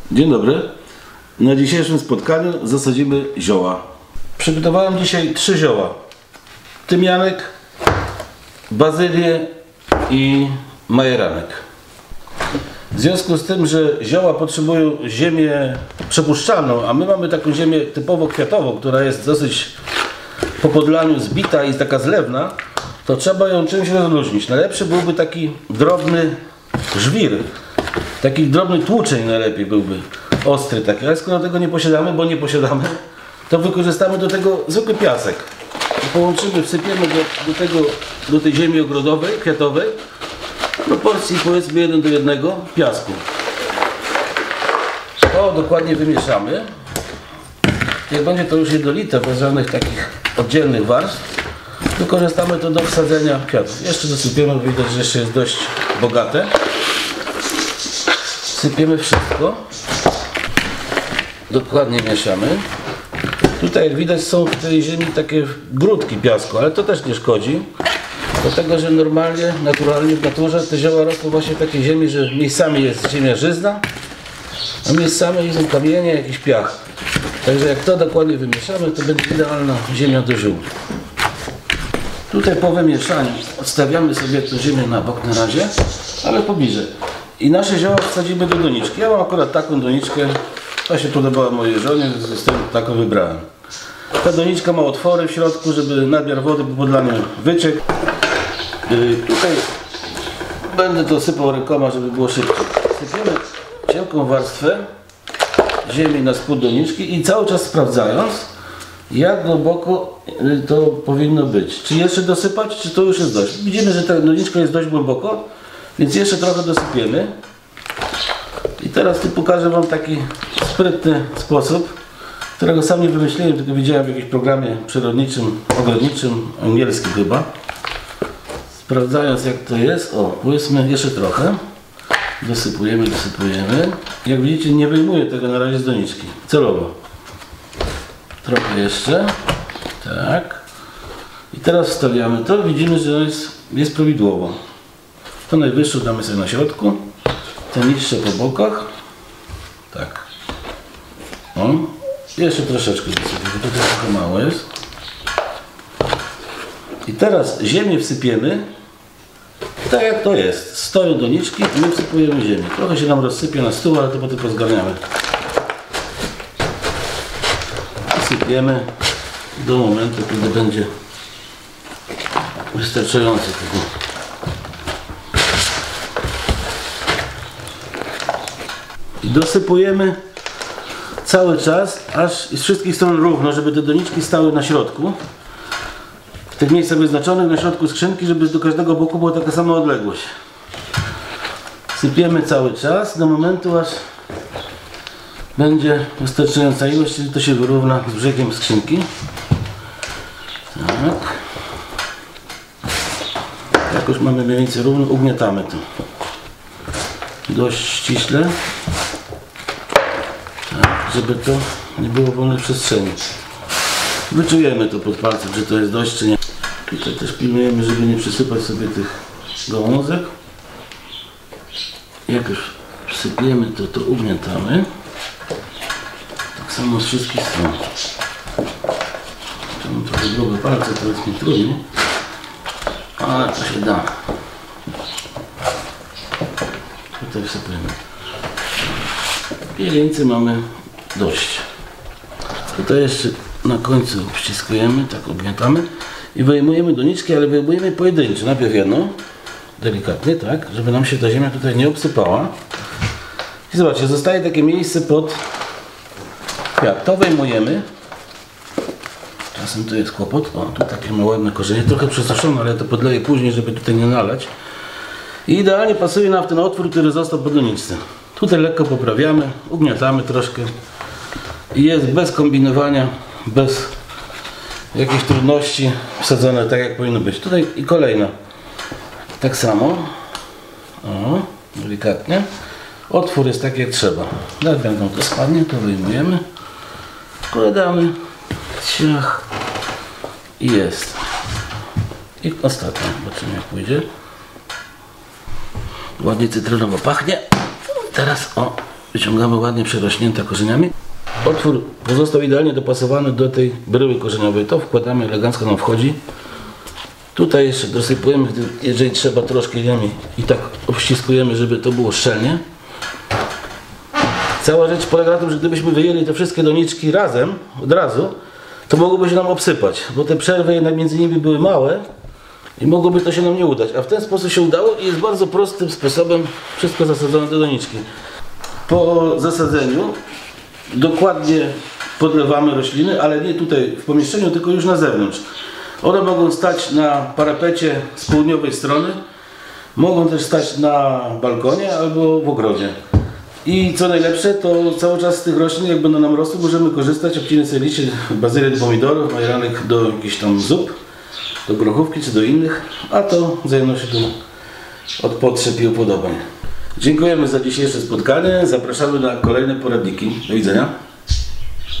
Dzień dobry. Na dzisiejszym spotkaniu zasadzimy zioła. Przygotowałem dzisiaj 3 zioła. Tymianek, bazylię i majeranek. W związku z tym, że zioła potrzebują ziemię przepuszczalną, a my mamy taką ziemię typowo kwiatową, która jest dosyć po podlaniu zbita i taka zlewna, to trzeba ją czymś rozluźnić. Najlepszy byłby taki drobny żwir, taki drobny tłuczeń najlepiej byłby, ostry taki, ale skoro tego nie posiadamy, to wykorzystamy do tego zwykły piasek. I połączymy, wsypiemy do tej ziemi ogrodowej, kwiatowej, proporcji powiedzmy 1 do 1 piasku. To dokładnie wymieszamy. Jak będzie to już jednolite, bez żadnych takich oddzielnych warstw, wykorzystamy to do wsadzenia kwiatów. Jeszcze dosypiemy, bo widać, że jeszcze jest dość bogate. Sypiemy wszystko. Dokładnie mieszamy. Tutaj jak widać są w tej ziemi takie grudki piasku, ale to też nie szkodzi. Dlatego, że normalnie, naturalnie w naturze te zioła rosną właśnie w takiej ziemi, że miejscami jest ziemia żyzna, a miejscami są kamienie, jakiś piach. Także jak to dokładnie wymieszamy, to będzie idealna ziemia do ziół. Tutaj po wymieszaniu odstawiamy sobie tę ziemię na bok na razie, ale pobliżej. I nasze zioła wsadzimy do doniczki. Ja mam akurat taką doniczkę, ta się podobała mojej żonie, z tym taką wybrałem. Ta doniczka ma otwory w środku, żeby nadmiar wody po podlaniu wyciekł. Tutaj będę to sypał rękoma, żeby było szybciej. Sypiemy cienką warstwę ziemi na spód doniczki i cały czas sprawdzając, jak głęboko to powinno być. Czy jeszcze dosypać, czy to już jest dość. Widzimy, że ta doniczka jest dość głęboko, więc jeszcze trochę dosypiemy. I teraz pokażę Wam taki sprytny sposób, którego sam nie wymyśliłem, tylko widziałem w jakimś programie przyrodniczym, ogrodniczym, angielskim chyba. Sprawdzając jak to jest, powiedzmy jeszcze trochę. Dosypujemy. Jak widzicie, nie wyjmuję tego na razie z doniczki. Celowo. Trochę jeszcze. Tak. I teraz wstawiamy to. Widzimy, że jest prawidłowo. To najwyższe damy sobie na środku. Te niższe po bokach. Tak. Jeszcze troszeczkę dosypię, bo tutaj trochę mało jest. I teraz ziemię wsypiemy tak jak to jest. Stoją doniczki i my wsypujemy ziemię. Trochę się nam rozsypie na stół, ale to potem pozgarniamy. Sypiemy do momentu, kiedy będzie wystarczająco tego. I dosypujemy cały czas, aż z wszystkich stron równo, żeby te doniczki stały na środku. W tych miejscach wyznaczonych na środku skrzynki, żeby do każdego boku była taka sama odległość. Sypiemy cały czas do momentu, aż będzie wystarczająca ilość, czyli to się wyrówna z brzegiem skrzynki. Tak. Jak już mamy mniej więcej równo, ugniatamy to dość ściśle, tak, żeby to nie było wolnej przestrzeni. Wyczujemy to pod palcem, czy to jest dość, czy nie. Tutaj też pilnujemy, żeby nie przysypać sobie tych gałązek. Jak już przysypiemy, to ugniatamy. Tak samo z wszystkich stron. Mam trochę grube palce, to jest mi trudniej, ale to się da. Tutaj wsypujemy. Pielęcy mamy dość. Tutaj jeszcze na końcu wciskujemy, tak ugniatamy i wyjmujemy doniczki, ale wyjmujemy pojedyncze. Najpierw jedną, delikatnie, tak, żeby nam się ta ziemia tutaj nie obsypała. I zobaczcie, zostaje takie miejsce pod kwiat. To wyjmujemy. Czasem to jest kłopot. Tu takie ma ładne korzenie, trochę przesuszone, ale ja to podleję później, żeby tutaj nie nalać. I idealnie pasuje nam w ten otwór, który został po doniczce. Tutaj lekko poprawiamy, ugniatamy troszkę. I jest bez kombinowania, bez jakichś trudności wsadzone tak jak powinno być. Tutaj i kolejna. Tak samo. Delikatnie. Otwór jest tak jak trzeba. Jak będą to spadnie, to wyjmujemy. Wkładamy. Ciach. I jest. I ostatnia. Zobaczymy jak pójdzie. Ładnie cytrynowo pachnie. Teraz wyciągamy ładnie przerośnięta korzeniami. Otwór pozostał idealnie dopasowany do tej bryły korzeniowej. To wkładamy, elegancko nam wchodzi. Tutaj jeszcze dosypujemy, jeżeli trzeba, troszkę ziemi i tak obściskujemy, żeby to było szczelnie. Cała rzecz polega na tym, że gdybyśmy wyjęli te wszystkie doniczki razem, od razu, to mogłoby się nam obsypać, bo te przerwy jednak między nimi były małe i mogłoby to się nam nie udać. A w ten sposób się udało i jest bardzo prostym sposobem wszystko zasadzone do doniczki. Po zasadzeniu dokładnie podlewamy rośliny, ale nie tutaj w pomieszczeniu, tylko już na zewnątrz. One mogą stać na parapecie z południowej strony, mogą też stać na balkonie albo w ogrodzie. I co najlepsze, to cały czas z tych roślin, jak będą nam rosły, możemy korzystać, obcinać sobie liście bazylię do pomidorów, majeranek do jakichś tam zup, do grochówki czy do innych, a to zajmą się tu od potrzeb i upodobań. Dziękujemy za dzisiejsze spotkanie, zapraszamy na kolejne poradniki. Do widzenia.